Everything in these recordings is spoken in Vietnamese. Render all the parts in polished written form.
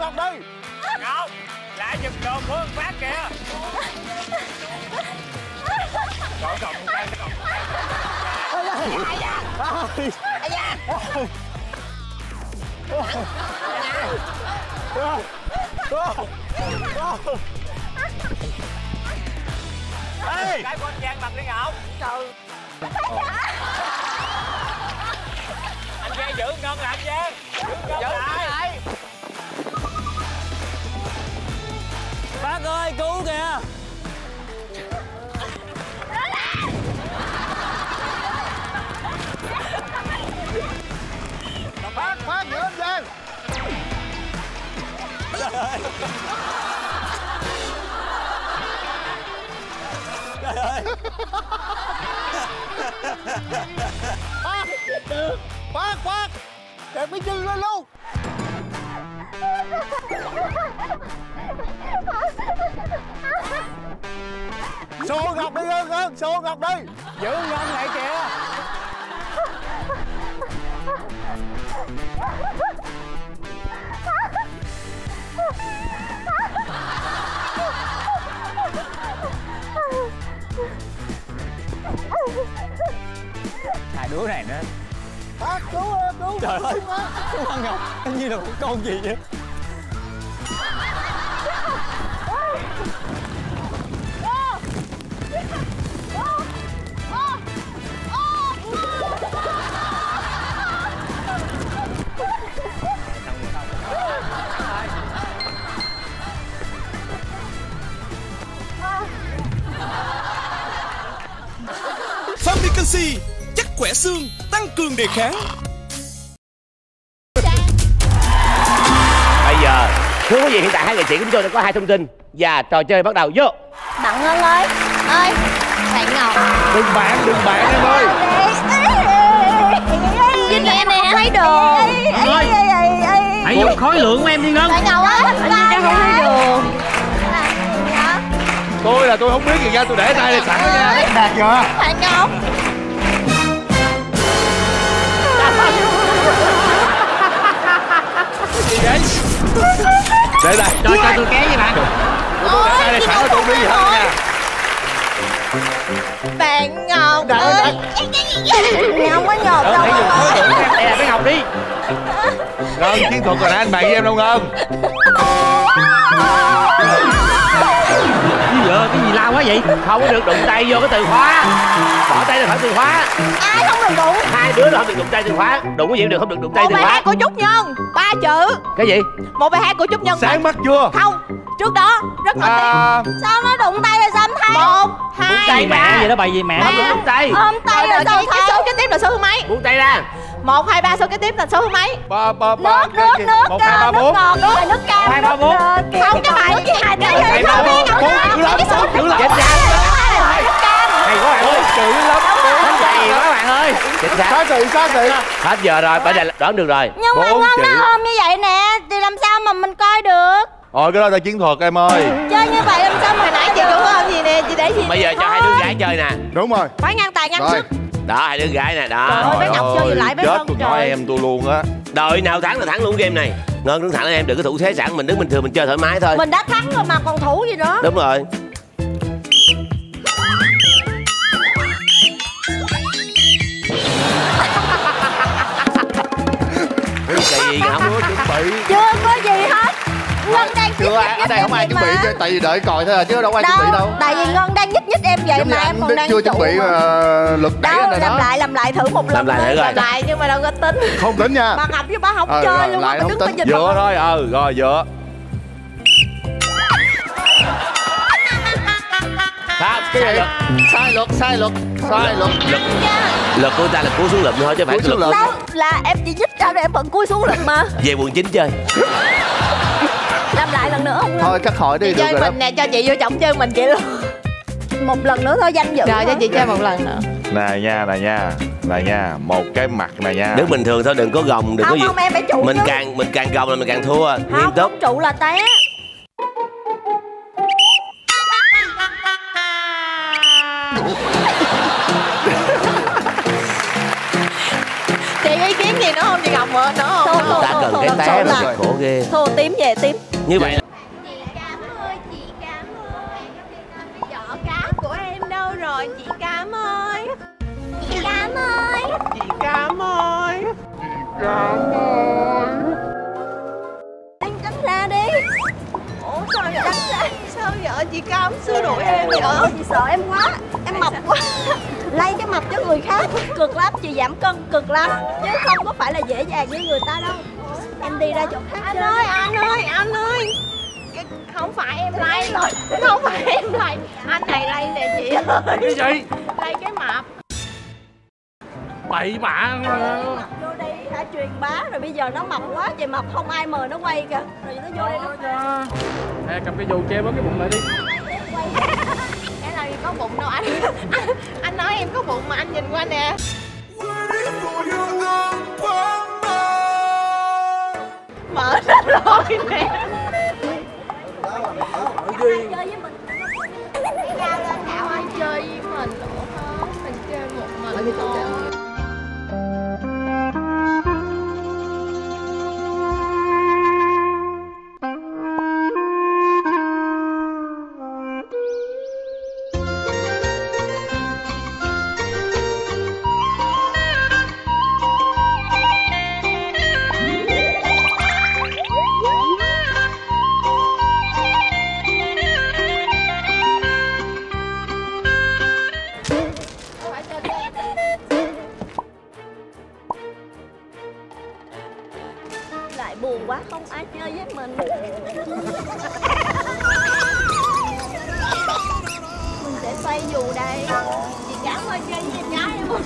Ngọc đi. Ngọc, lại giùm đồ của ông Phát kìa. Cậu cầm một tay, cầm một tay. Ê, cái con Giang mặt đi Ngọc. Trời. Anh Giang giữ ngân lại anh Giang. Giữ lại. Bác ơi, cứu kìa. Phát giữ anh Giang. Trời ơi. Trời ơi. Phát kẹp cái chân lên luôn. Xô Ngọc đi Ngân, xô Ngọc đi. Giữ ngân lại kìa. Hai đứa này nữa. Phát cứu. Trời ơi, cứu Ngân Ngọc. Như là một con gì vậy? Family Canxi, chắc khỏe xương, tăng cường đề kháng. Bây giờ, thưa quý vị, hiện tại hai nghệ sĩ của chúng tôi đã có hai thông tin và trò chơi bắt đầu. Vô. Bạn Ngân ơi, bạn Ngọc. Đừng bạn em ơi. Nhìn em nè, thấy đường. Hãy dùng khối lượng của em đi Ngân. Bạn Ngọc ơi, anh không thấy đường. Tôi không biết gì ra, tôi để tay đây sẵn đó nha. Đạt chưa? Bạn Ngọc. Gì vậy? Để đây. Cho tôi kéo với bạn. Tôi để tay đây sẵn, tôi không biết gì hết nha. Bạn Ngọc ơi. Em không có nhột đâu. Đây là cái Ngọc đi. Ngân, chiến thuật rồi nãy anh bạn với em đâu Ngân. Cái gì lao quá vậy? Không có được đụng tay vô cái từ khóa. Bỏ tay ra khỏi từ khóa. Ai không được đụng? Hai đứa đó không được đụng tay từ khóa. Đụng cái gì được không được đụng tay từ khóa. 1, 2, 3 của Trúc Nhân. 3 chữ. Cái gì? 1, 2, 3 của Trúc Nhân. Sáng mắt chưa? Không. Trước đó rất nổi tiếng. Sao nó đụng tay rồi sao em thấy? 1, 2, 3. Gì đó bài gì mẹ? Không được đụng tay. Ôm tay rồi sao thấy? Số kế tiếp là số thứ mấy? Buông tay ra. 1, 2, 3 số kế tiếp là số thứ mấy? Ba Nước 1, 2, 3, 4. Nước cam. 2, 3, 4. Không, cái bài cái hai cái 2, 3, 4. cái số chữ lắm. Chết ra. Nước cam. Hay quá bạn ơi. Chữ lắm. Hay quá bạn ơi. Chính xác. Xác thị. Hết giờ rồi, bây giờ đoán được rồi. Nhưng mà Ngân nó ôm như vậy nè, thì làm sao mà mình coi được? Cái đó là chiến thuật em ơi. Chơi như vậy làm sao mà nãy chị cũng ôm gì nè, chị để gì? Bây giờ cho hai đứa gái chơi nè. Đúng rồi. Phải ngang tài ngang sức. Đó, hai đứa gái nè, đó. Trời ơi, bé Ngọc chơi lại bé chết Ngân tôi nói trời. em tôi luôn á. Đội nào thắng là thắng luôn game này. Ngân đứng thẳng lên em, đừng có thủ thế sẵn, mình đứng bình thường mình chơi thoải mái thôi. Mình đã thắng rồi mà còn thủ gì nữa. Đúng rồi. Cái gì không có chuẩn bị. Chưa có gì hết. Ngân đang Chưa ai ở đây không ai chuẩn bị, tại vì đợi còi thôi à, chứ đâu có ai chuẩn bị đâu. Tại vì Ngân đang nhích em vậy mà em còn đang chưa chuẩn bị lực đẩy đâu. này đó. Làm lại thử một lần. Làm lại thử rồi. Làm lại nhưng mà đâu có tính. Không tính nha. Bà Ngọc với bà không chơi luôn á, bà đứng bên nhìn. Dựa thôi, rồi dựa. Không, Sai luật. Lực của ta là cú xuống lụm thôi chứ phải lực. Đâu là em chỉ nhích ra để em vẫn cúi xuống lụm mà. Về quần chính chơi. Làm lại lần nữa không? Thôi cắt hỏi đi. Chị chơi mình nè, cho chị vô trọng chơi mình chị luôn. Một lần nữa thôi, danh dự. Rồi cho chị chơi một lần nữa. Nè nha, một cái mặt này nha. Đứng bình thường thôi, đừng có gồng, đừng có gì. Không, em phải trụ. Mình càng gồng là mình càng thua. Nghiêm túc. Không trụ là té. Chị ý kiến gì nữa không chị Ngọc nữa không? Ta cần Té Thật té sự mà là khổ ghê. thua tím về tím. Như vậy là Chị Cảm ơi, chị Cảm ơi. Giỏ cá của em đâu rồi chị Cảm ơi? Chị Cảm ơi. Chị Cam ơi. Em đánh ra đi. Ủa sao vậy đánh ra? Sao vậy chị Cam xua đuổi em vậy? Chị sợ em quá. Em mập quá. Lay cái mập cho người khác cực lắm, chị giảm cân cực lắm chứ không có phải là dễ dàng như người ta đâu. Em đi ra chỗ khác. Anh ơi, anh ơi, anh ơi. Không phải em lay rồi. Không phải em lay. Anh này lay nè chị ơi. Cái gì? Lay cái mập. Bậy bạ. Vô đây hả, truyền bá rồi bây giờ nó mập quá, chị mập không ai mời nó quay kìa. Rồi nó vô đây nó Nè, cầm cái dù che bớt cái bụng lại đi. em làm gì có bụng đâu anh. Anh nói em có bụng mà anh nhìn qua nè. Mở ra rồi nè. Ai chơi với mình? Cao lên Thảo, ai chơi với mình nữa hết. Mình chơi một mình thôi. Lại buồn quá, không ai chơi với mình. Mình sẽ xoay dù đây. Chị Cảm ơi chơi với em gái em không?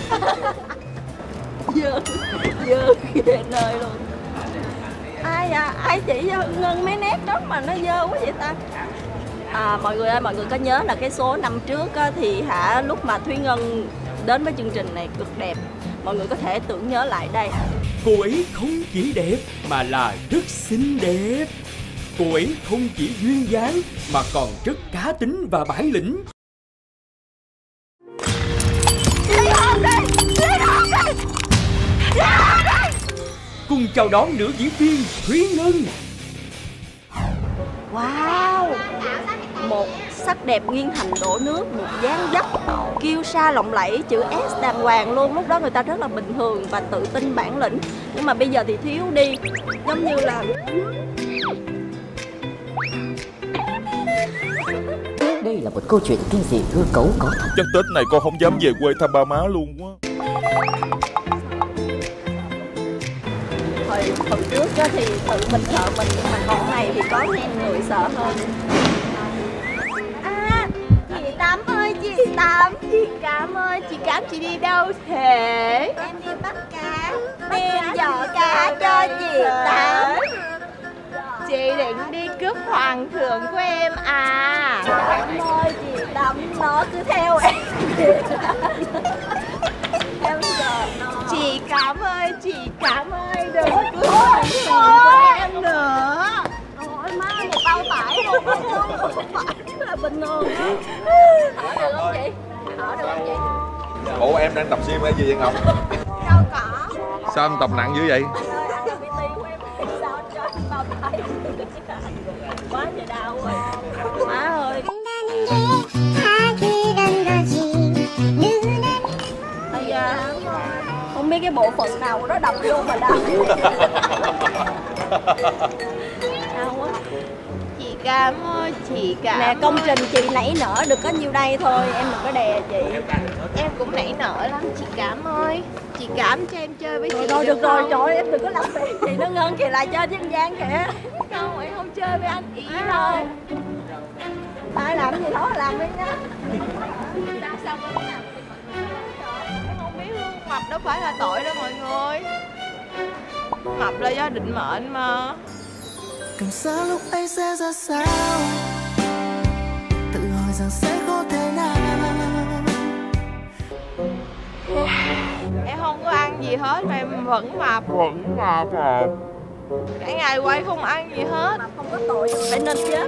Dơ ghê nơi luôn. Ai à, ai chỉ cho Ngân mấy nét đó mà nó dơ quá vậy ta? À, mọi người ơi, mọi người có nhớ là cái số năm trước á, thì lúc mà Thúy Ngân đến với chương trình này cực đẹp. Mọi người có thể tưởng nhớ lại đây. Cô ấy không chỉ đẹp mà là rất xinh đẹp. Cô ấy không chỉ duyên dáng mà còn rất cá tính và bản lĩnh. Cùng chào đón nữ diễn viên Thúy Ngân. Wow, một sắc đẹp nghiêng thành đổ nước, một dáng dấp kiêu sa lộng lẫy, chữ S đàng hoàng luôn. Lúc đó người ta rất là bình thường và tự tin bản lĩnh. Nhưng mà bây giờ thì thiếu đi. Giống như là đây là một câu chuyện kinh dị hư cấu có thật. Chắc Tết này con không dám về quê thăm ba má luôn quá. hồi trước đó thì tự mình sợ mình, nhưng mà còn này thì có người sợ hơn. À, chị Tám ơi, chị Tám, chị Cám ơi, chị Cám chị đi đâu thế? Em đi bắt cá, đem giỏ cá cho chị Tám. Chị định đi cướp hoàng thượng của em à? Em ơi, chị Tám nó cứ theo em. Em sợ nó. Chị Cám ơi, chị Cám ơi, đừng cướp hoàng thượng của em nữa. Ôi má, một bao tải luôn, không phải là bình thường. Ở được không chị? Ở được không chị? Ủa em đang tập gym hay gì vậy Ngọc? Đâu có. Sao em tập nặng dữ vậy? Anh ơi, anh là PT của em. Sao anh cho em bao tải? Quá trời đau rồi. Má ơi. Bây giờ không biết cái bộ phận nào của nó đập vô mà đau. Đau quá. Chị Cám ơi, chị Cám. Nè, công trình chị nảy nở được có nhiêu đây thôi, em đừng có đè chị. Em cũng nảy nở lắm chị Cám ơi. Chị Cám cho em chơi với chị. Rồi được rồi, trời ơi, em đừng có làm phiền chị nó Ngân kìa, lại chơi với anh Giang kìa. Không, em không chơi với anh, ý thôi. Ai làm gì đó làm đi nha. Sao có làm? Em không biết luôn, mập đâu phải là tội đâu mọi người. Mập là do định mệnh mà. Cảm giác lúc ấy sẽ ra sao, tự hỏi rằng sẽ có thể nào. Em không có ăn gì hết mà em vẫn mập. Cả ngày quay không ăn gì hết. Không có tội phải nên chết.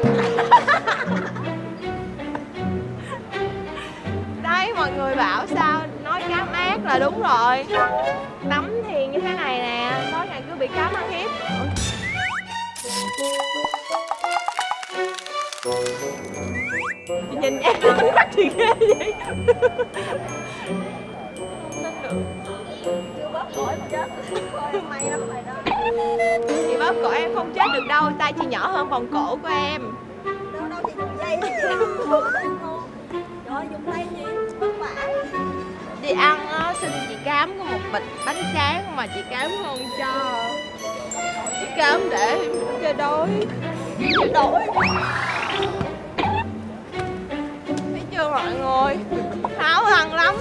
Đấy, mọi người bảo sao nói Cám ác là đúng rồi. Tắm thì như thế này nè, tối ngày cứ bị bị cáo ăn hiếp. Nhìn em mắt thì ghê vậy. Chưa bóp cổ em chết. May lắm mày đó. Chị bóp cổ em không chết được đâu, tay chị nhỏ hơn vòng cổ của em. Đâu đâu chị dùng dây gì. Trời dùng tay gì? Vất vả. Đi ăn á, xin chị Cám có một bịch bánh tráng mà chị Cám không cho. Chị Cám để cho đói. Đói. Thấy chưa mọi người? Háo hăng lắm.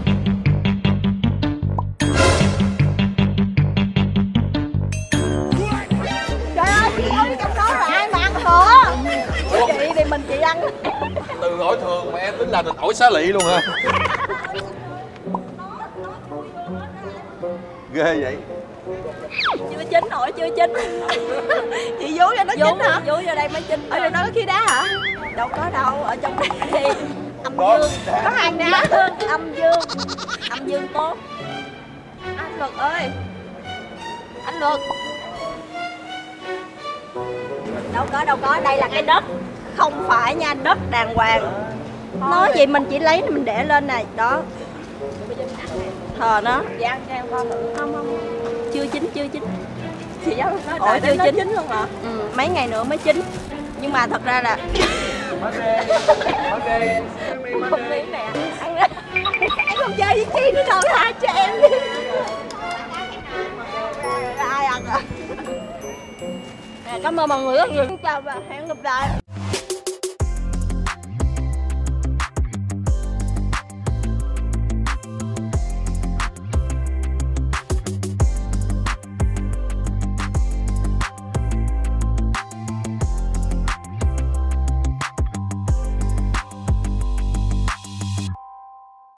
Trời ơi, chị ơi, trong đó là ai mà ăn hả? Chị thì mình chị ăn. Từ hỏi thường mà em tính làm thành ổi xá lị luôn hả? Ghê vậy. Chưa chín nổi, chưa chín. Chị vú cho nó chín hả? Vú vô đây mới chín. Ở đây nó có khí đá hả? Đâu có đâu, ở trong đây. Âm dương. Có hang đá. Âm dương. Âm dương tốt. Anh Luật ơi. Anh Luật. Đâu có, đây là cái đất. Không phải nha, đất đàng hoàng. Nói gì mình chỉ lấy mình để lên này, đó. Thờ nó. Dạ ăn cho em con thử. Không. Chưa chín. Chị giáo nói đợi chưa chín luôn hả? Ừ, mấy ngày nữa mới chín. Nhưng mà thật ra là không miếng nè. Ăn đi. Em không chơi với Chi nữa đâu, tha cho em đi. Ai ăn à? Cảm ơn mọi người rất nhiều. Chào và hẹn gặp lại.